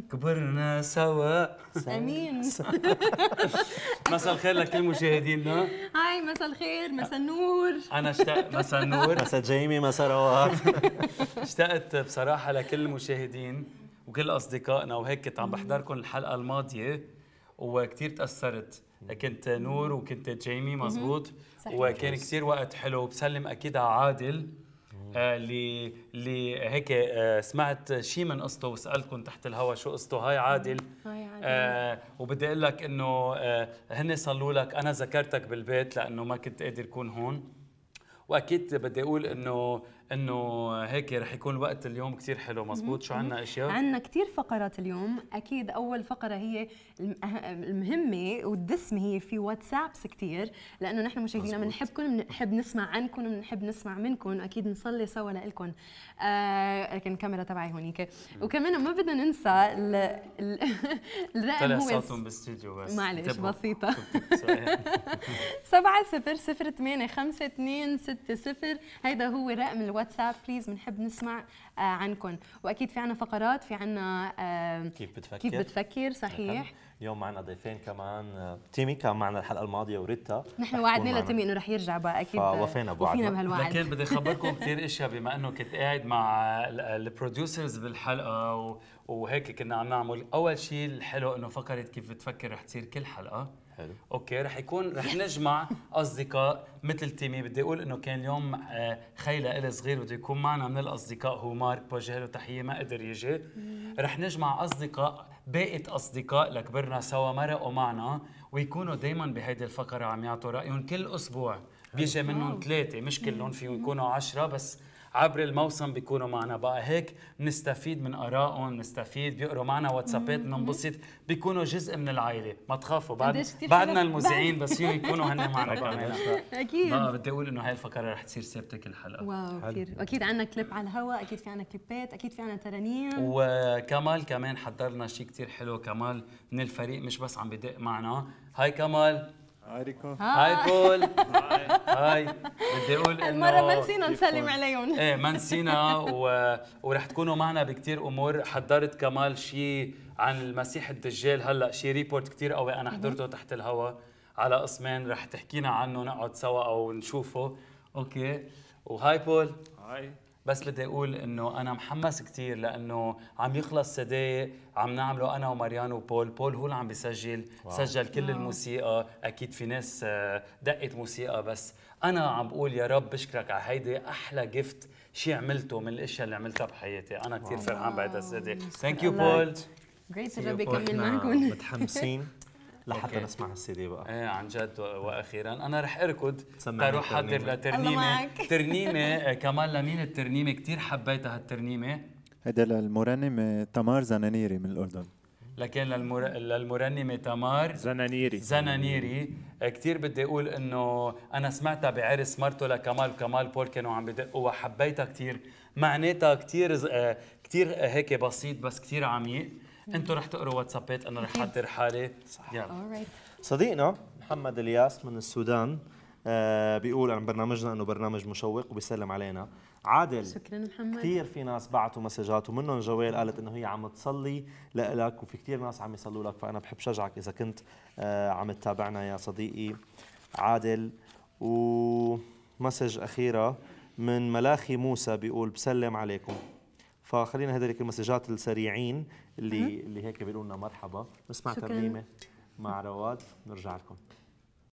كبرنا سوا. امين. مساء الخير لكل مشاهدينا. هاي مساء الخير، مساء النور. انا اشتقت مساء النور، مساء جيمي، مساء رواد. اشتقت بصراحه لكل المشاهدين وكل اصدقائنا، وهيك كنت عم بحضركم الحلقه الماضيه وكثير تاثرت. كنت نور وكنت جيمي، مزبوط. وكان كثير وقت حلو. بسلم اكيد على عادل اللي هيك سمعت شيء من قصته وسالتكم تحت الهواء شو قصته. هاي عادل. هاي عادل. وبدي اقول لك انه هن صلوا لك. انا ذكرتك بالبيت لانه ما كنت قادر اكون هون، واكيد بدي اقول انه هيك رح يكون الوقت اليوم كثير حلو. مزبوط. شو عنا اشياء؟ عنا كثير فقرات اليوم. اكيد اول فقره هي المهمه والدسمه، هي في واتسابس كثير، لانه نحن مشاهدينا بنحبكم، بنحب نسمع عنكم، بنحب نسمع منكم، اكيد نصلي سوا لكم. لكن الكاميرا تبعي هونيك. وكمان ما بدنا ننسى الرقم طلع هو صوتهم بالاستوديو بس معلش بسيطه. 70085260. هيدا هو رقم الواتساب. بليز بنحب نسمع عنكم. واكيد في عنا فقرات، في عنا كيف بتفكر. صحيح. اليوم معنا ضيفين كمان. تيمي كان معنا الحلقه الماضيه وريتا. نحن وعدنا لتيمي انه رح يرجع بقى، اكيد وفينا بوعدنا بهالوعد. لكن بدي اخبركم كثير اشياء، بما انه كنت قاعد مع البروديوسرز بالحلقه وهيك كنا عم نعمل. اول شيء الحلو انه فكرت كيف بتفكر رح تصير كل حلقه. حلو. اوكي. رح نجمع اصدقاء مثل تيمي. بدي اقول انه كان اليوم خيلة إلي صغير بده يكون معنا من الاصدقاء، هو مارك، بوجه له تحيه، ما قدر يجي. رح نجمع اصدقاء، باقي اصدقاء لكبرنا سوا مرقوا معنا، ويكونوا دائما بهيدي الفقره عم يعطوا رايهم. كل اسبوع بيجي منهم 3، مش كلهم، فيهم يكونوا 10 بس عبر الموسم بيكونوا معنا. بقى هيك نستفيد من ارائهم، نستفيد، بيقروا معنا واتسابات، بننبسط، بيكونوا جزء من العائله. ما تخافوا، بعدنا المذيعين بس فيهم يكونوا هن معنا كمان. اكيد. بقى بدي اقول انه هاي الفقره رح تصير ثابته كل حلقه. واو كثير. اكيد عندنا كليب على الهواء، اكيد في عندنا كليبات، اكيد في عندنا ترانيم. وكمال كمان حضرنا شيء كثير حلو. كمال من الفريق، مش بس عم بدق معنا. هاي كمال. هاي بول. هاي. بدي اقول انه المره ما نسينا نسلم عليهم. ايه ما نسينا. ورح تكونوا معنا بكثير امور. حضرت كمال شيء عن المسيح الدجال، هلا شيء ريبورت كثير قوي انا حضرته تحت الهواء على قسمين، رح تحكينا عنه نقعد سوا او نشوفه. اوكي. وهاي بول. هاي. بس بدي اقول انه انا محمس كثير لانه عم يخلص صدايق عم نعمله انا وماريان وبول. بول هو اللي عم بيسجل. سجل كل الموسيقى. اكيد في ناس دقت موسيقى، بس انا عم بقول يا رب بشكرك على هيدي احلى جفت شيء عملته من الاشياء اللي عملتها بحياتي. انا كثير فرحان بعد هالصدى. ثانك يو بول. جريت. ربي يكمل معكم. متحمسين لحتى نسمع السي دي بقى. ايه عن جد. واخيرا انا رح اركض سمعني اروح احضر لترنيمه. ترنيمه كمان لمين الترنيمه كثير حبيتها هالترنيمه. هذا للمرنم تمار زنانيري من الأردن. لكن للمرنمه تمار زنانيري كثير بدي اقول انه انا سمعتها بعرس مرته لكمال. كمال بول كانوا عم بدقوا وحبيتها كثير. معناتها كثير هيك بسيط بس كثير عميق. انتم رح تقروا واتسابات، انا رح احضر حالي. يلا. صديقنا محمد الياس من السودان بيقول عن برنامجنا انه برنامج مشوق وبيسلم علينا. عادل. شكرا محمد. كثير في ناس بعتوا مسجات ومنهم جوال قالت انه هي عم تصلي لك، وفي كثير ناس عم يصلوا لك، فانا بحب شجعك اذا كنت عم تتابعنا يا صديقي عادل. ومسج اخيره من ملاخي موسى بيقول بسلم عليكم. فخلينا هذول المسجات السريعين اللي هيك بيقولوا لنا مرحبا. نسمع ترنيمه مع رواد نرجع لكم.